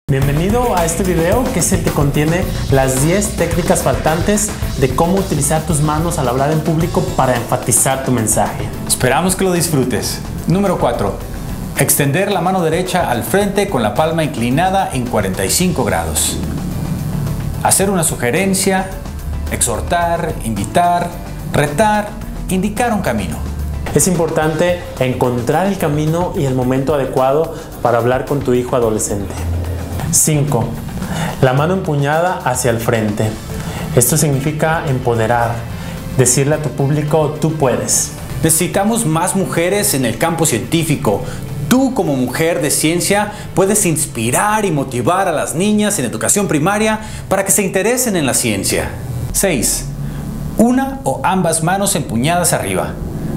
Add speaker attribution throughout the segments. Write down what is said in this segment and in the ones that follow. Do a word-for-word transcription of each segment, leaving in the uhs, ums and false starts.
Speaker 1: Bienvenido a este video que es el que contiene las diez técnicas faltantes de cómo utilizar tus manos al hablar en público para enfatizar tu mensaje.
Speaker 2: Esperamos que lo disfrutes. Número cuatro. Extender la mano derecha al frente con la palma inclinada en cuarenta y cinco grados. Hacer una sugerencia, exhortar, invitar, retar, indicar un camino.
Speaker 1: Es importante encontrar el camino y el momento adecuado para hablar con tu hijo adolescente. cinco. La mano empuñada hacia el frente. Esto significa empoderar, decirle a tu público, tú puedes.
Speaker 2: Necesitamos más mujeres en el campo científico. Tú, como mujer de ciencia, puedes inspirar y motivar a las niñas en educación primaria para que se interesen en la ciencia. seis. Una o ambas manos empuñadas arriba.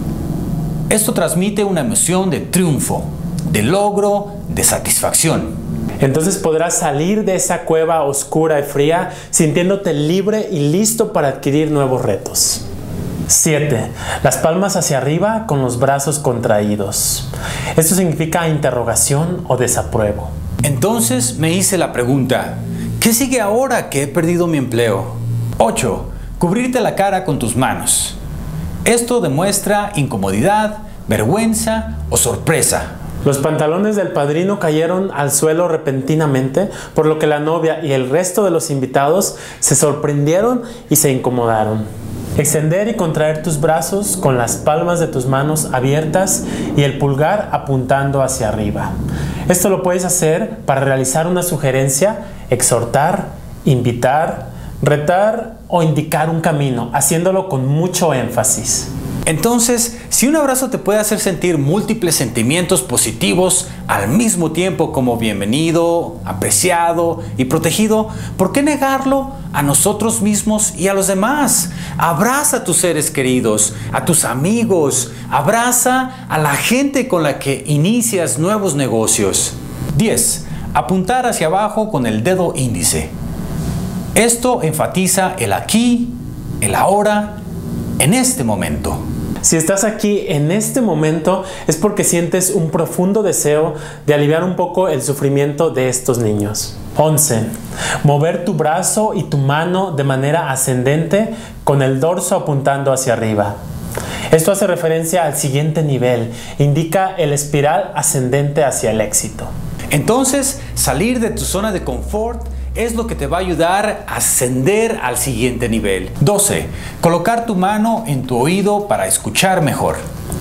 Speaker 2: Esto transmite una emoción de triunfo, de logro, de satisfacción.
Speaker 1: Entonces podrás salir de esa cueva oscura y fría sintiéndote libre y listo para adquirir nuevos retos. siete. Las palmas hacia arriba con los brazos contraídos. Esto significa interrogación o desapruebo.
Speaker 2: Entonces me hice la pregunta, ¿qué sigue ahora que he perdido mi empleo? ocho. Cubrirte la cara con tus manos. Esto demuestra incomodidad, vergüenza o sorpresa.
Speaker 1: Los pantalones del padrino cayeron al suelo repentinamente, por lo que la novia y el resto de los invitados se sorprendieron y se incomodaron. Extender y contraer tus brazos con las palmas de tus manos abiertas y el pulgar apuntando hacia arriba. Esto lo puedes hacer para realizar una sugerencia, exhortar, invitar, retar o indicar un camino, haciéndolo con mucho énfasis.
Speaker 2: Entonces, si un abrazo te puede hacer sentir múltiples sentimientos positivos al mismo tiempo como bienvenido, apreciado y protegido, ¿por qué negarlo a nosotros mismos y a los demás? Abraza a tus seres queridos, a tus amigos, abraza a la gente con la que inicias nuevos negocios. diez. Apuntar hacia abajo con el dedo índice. Esto enfatiza el aquí, el ahora, en este momento.
Speaker 1: Si estás aquí en este momento es porque sientes un profundo deseo de aliviar un poco el sufrimiento de estos niños. once. Mover tu brazo y tu mano de manera ascendente con el dorso apuntando hacia arriba. Esto hace referencia al siguiente nivel, indica el espiral ascendente hacia el éxito.
Speaker 2: Entonces, salir de tu zona de confort es lo que te va a ayudar a ascender al siguiente nivel. doce. Colocar tu mano en tu oído para escuchar mejor.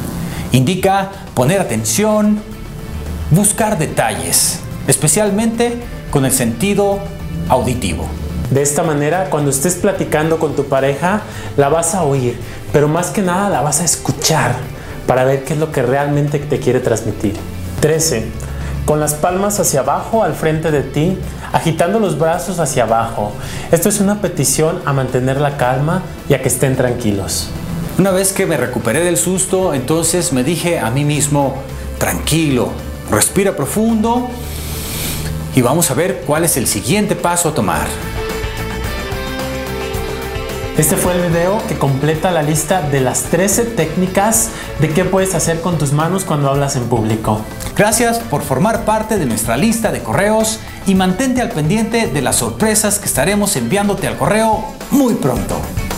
Speaker 2: Indica poner atención, buscar detalles, especialmente con el sentido auditivo.
Speaker 1: De esta manera, cuando estés platicando con tu pareja, la vas a oír, pero más que nada la vas a escuchar para ver qué es lo que realmente te quiere transmitir. trece. Con las palmas hacia abajo al frente de ti, agitando los brazos hacia abajo. Esto es una petición a mantener la calma y a que estén tranquilos.
Speaker 2: Una vez que me recuperé del susto, entonces me dije a mí mismo, tranquilo, respira profundo y vamos a ver cuál es el siguiente paso a tomar.
Speaker 1: Este fue el video que completa la lista de las trece técnicas de qué puedes hacer con tus manos cuando hablas en público.
Speaker 2: Gracias por formar parte de nuestra lista de correos y mantente al pendiente de las sorpresas que estaremos enviándote al correo muy pronto.